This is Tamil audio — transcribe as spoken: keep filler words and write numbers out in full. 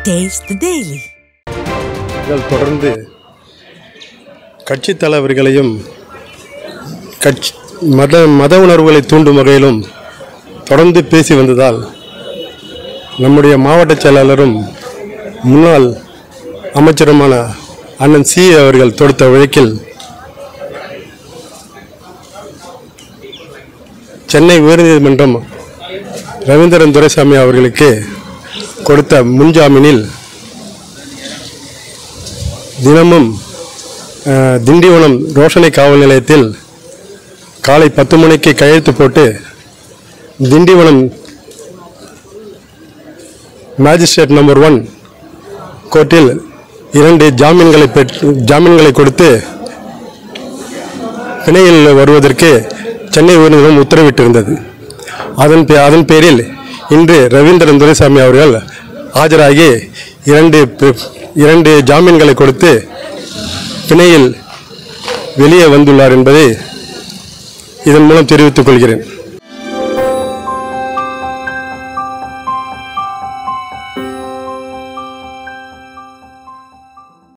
Taste the Daily. தொடர்ந்து கட்சி தலைவர்களையும் கட்சி மத மத உணர்வுகளை தூண்டும் வகையிலும் தொடர்ந்து பேசி வந்ததால் நம்முடைய மாவட்ட செயலாளரும் முன்னாள் அமைச்சருமான அண்ணன் சி அவர்கள் தொடுத்த வழக்கில் சென்னை உயர்நீதிமன்றம் ரவீந்திரன் துரைசாமி அவர்களுக்கு கொடுத்த முன்ஜாமீனில் தினமும் திண்டிவனம் ரோஷனை காவல் நிலையத்தில் காலை பத்து மணிக்கு கையெழுத்து போட்டு திண்டிவனம் மேஜிஸ்ட்ரேட் நம்பர் ஒன் கோர்ட்டில் இரண்டு ஜாமீன்களை பெற்று ஜாமீன்களை கொடுத்து பிணையில் வருவதற்கு சென்னை உயர்நீதிமன்றம் உத்தரவிட்டிருந்தது. அதன் அதன் பேரில் இன்று ரவீந்திரன் துரைசாமி அவர்கள் ஆஜராகி இரண்டு இரண்டு ஜாமீன்களை கொடுத்து பிணையில் வெளியே வந்துள்ளார் என்பதை இதன் மூலம் தெரிவித்துக் கொள்கிறேன்.